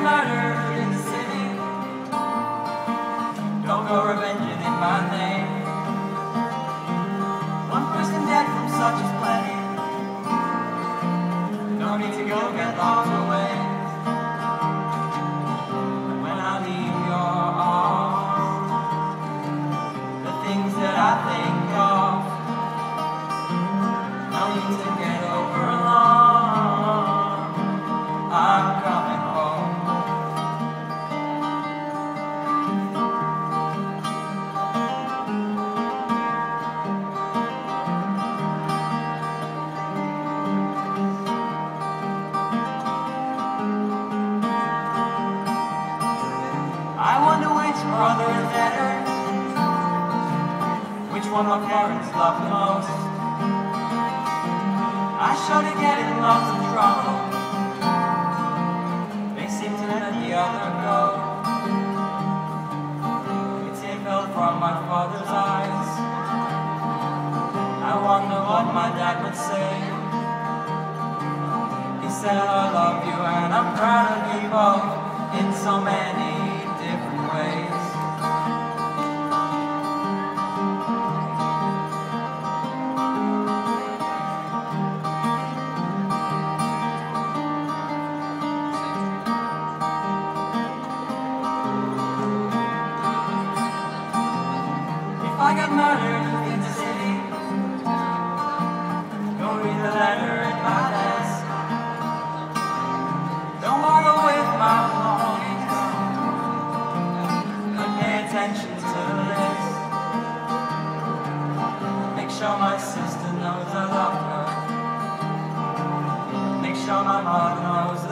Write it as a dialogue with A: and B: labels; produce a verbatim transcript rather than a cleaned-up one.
A: murdered in the city, don't go revenging in my name. One person dead from such is plenty, no need to go get lost away. And when I leave your arms, the things that I think of, no need to get over along, I'm coming home. I wonder which brother is better, which one my parents love the most. I sure to get in lots of trouble, they seem to let the other go. A tear fell from my father's eyes, I wonder what my dad would say. He said, I love you and I'm proud of you both in so many different ways. If I got murdered in the city, go read the letter in my desk. Don't bother with my belongings, but pay attention to the list. Make sure my sister knows I love her, make sure my mother knows